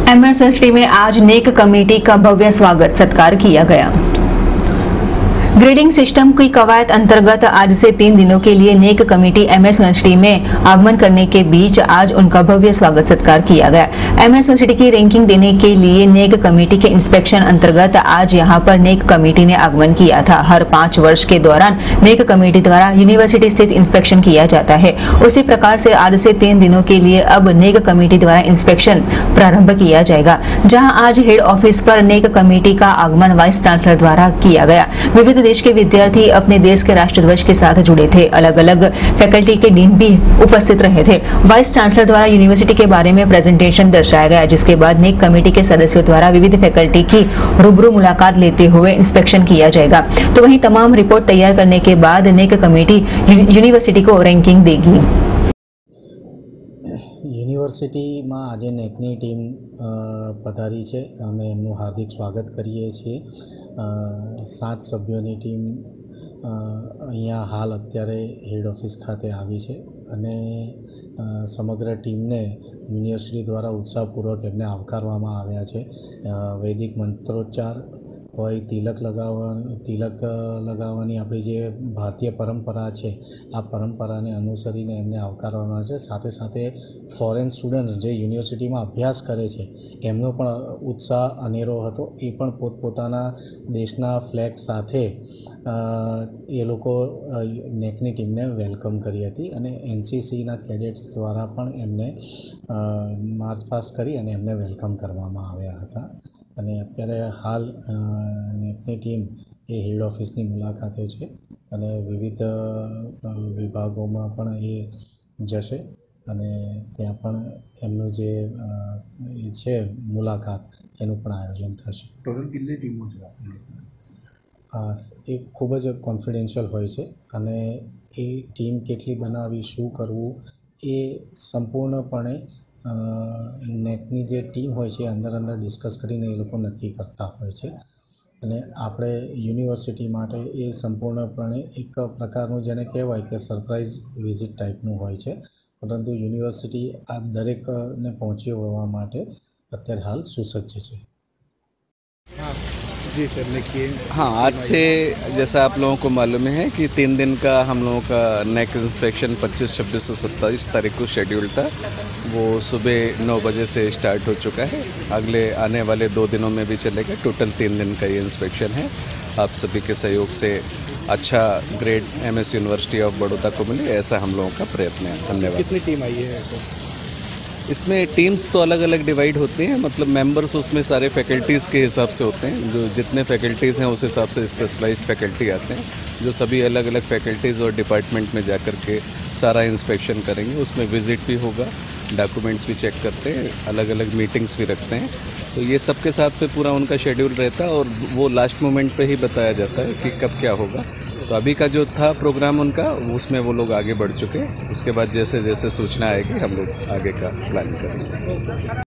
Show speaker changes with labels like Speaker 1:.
Speaker 1: MS university में आज नेक committee का भव्य स्वागत सत्कार किया गया। ग्रेडिंग सिस्टम की कवायद अंतर्गत आज से 3 दिनों के लिए नेक कमेटी एमएस यूनिवर्सिटी में आगमन करने के बीच आज उनका भव्य स्वागत सत्कार किया गया। एमएस यूनिवर्सिटी की रैंकिंग देने के लिए नेक कमेटी के इंस्पेक्शन अंतर्गत आज यहां पर नेक कमेटी ने आगमन किया था। हर 5 वर्ष के दौरान नेक कमेटी द्वारा यूनिवर्सिटी स्थित इंस्पेक्शन किया जाता है। उसी प्रकार से आज से 3 दिनों के लिए अब नेक कमेटी द्वारा इंस्पेक्शन प्रारंभ किया जाएगा, जहाँ आज हेड ऑफिस पर नेक कमेटी का आगमन वाइस चांसलर द्वारा किया गया। विविध देश के विद्यार्थी अपने देश के राष्ट्रध्वज के साथ जुड़े थे। अलग अलग फैकल्टी के डीन भी उपस्थित रहे थे। वाइस चांसलर द्वारा यूनिवर्सिटी के बारे में प्रेजेंटेशन दर्शाया गया, जिसके बाद नेक कमेटी के सदस्यों द्वारा विविध फैकल्टी की रूबरू मुलाकात लेते हुए इंस्पेक्शन किया जाएगा। तो वहीं तमाम रिपोर्ट तैयार करने के बाद नेक कमेटी यूनिवर्सिटी को रैंकिंग देगी।
Speaker 2: યુનિવર્સિટીમાં આજે નેકની ટીમ પધારી છે, અમે એમનું હાર્દિક સ્વાગત કરીએ છીએ। 7 સભ્યોની ટીમ અહીંયા હાલ અત્યારે હેડ ઓફિસ ખાતે આવી છે અને સમગ્ર ટીમને યુનિવર્સિટી દ્વારા ઉત્સાહપૂર્વક એમને આવકારવામાં આવ્યા છે। વૈદિક મંત્રોચ્ચાર હોય, તિલક લગાવવાની આપણી જે ભારતીય પરંપરા છે, આ પરંપરાને અનુસરીને એમને આવકારવામાં આવે છે। સાથે સાથે ફોરેન સ્ટુડન્ટ્સ જે યુનિવર્સિટીમાં અભ્યાસ કરે છે એમનો પણ ઉત્સાહ અનેરો હતો। એ પણ પોતપોતાના દેશના ફ્લેગ સાથે એ લોકો નેકની ટીમને વેલકમ કરી હતી અને એનસીસીના કેડેટ્સ દ્વારા પણ એમને માર્ચ પાસ્ટ કરી અને એમને વેલકમ કરવામાં આવ્યા હતા। અને અત્યારે હાલ નેકની ટીમ એ હેડ ઓફિસની મુલાકાતે છે અને વિવિધ વિભાગોમાં પણ એ જશે અને ત્યાં પણ એમનું જે છે મુલાકાત એનું પણ આયોજન થશે।
Speaker 3: ટોટલ કેટલી ટીમો છે?
Speaker 2: એ ખૂબ જ કોન્ફિડેન્શિયલ હોય છે અને એ ટીમ કેટલી બનાવવી, શું કરવું એ સંપૂર્ણપણે નેકની જે ટીમ હોય છે અંદર ડિસ્કસ કરીને એ લોકો નક્કી કરતા હોય છે અને આપણે યુનિવર્સિટી માટે એ સંપૂર્ણપણે એક પ્રકારનું જેને કહેવાય કે સરપ્રાઇઝ વિઝિટ ટાઈપનું હોય છે, પરંતુ યુનિવર્સિટી આ દરેકને પહોંચી વળવા માટે અત્યારે હાલ સુસજ્જ છે।
Speaker 3: जी सर, लेकिन
Speaker 4: हाँ, आज से जैसा आप लोगों को मालूम है कि 3 दिन का हम लोगों का नेक इंस्पेक्शन 25, 26 और 27 तारीख को शेड्यूल था। वो सुबह 9 बजे से स्टार्ट हो चुका है। अगले आने वाले 2 दिनों में भी चलेगा। टोटल 3 दिन का ये इंस्पेक्शन है। आप सभी के सहयोग से अच्छा grade MS university of Baroda को मिले, ऐसा हम लोगों का प्रयत्न है। धन्यवाद।
Speaker 3: कितनी टीम आई है?
Speaker 4: इसमें टीम्स तो अलग अलग डिवाइड होती हैं, मतलब मेंबर्स उसमें सारे फैकल्टीज़ के हिसाब से होते हैं। जो जितने फैकल्टीज़ हैं उस हिसाब से स्पेशलाइज्ड फैकल्टी आते हैं, जो सभी अलग अलग फैकल्टीज़ और डिपार्टमेंट में जाकर के सारा इंस्पेक्शन करेंगे। उसमें विज़िट भी होगा, डॉक्यूमेंट्स भी चेक करते हैं, अलग अलग मीटिंग्स भी रखते हैं। तो ये सबके साथ पे पूरा उनका शेड्यूल रहता है और वो लास्ट मोमेंट पे ही बताया जाता है कि कब क्या होगा। तो अभी का जो था प्रोग्राम उनका, उसमें वो लोग आगे बढ़ चुके हैं। उसके बाद जैसे जैसे सूचना आएगी हम लोग आगे का प्लान करेंगे।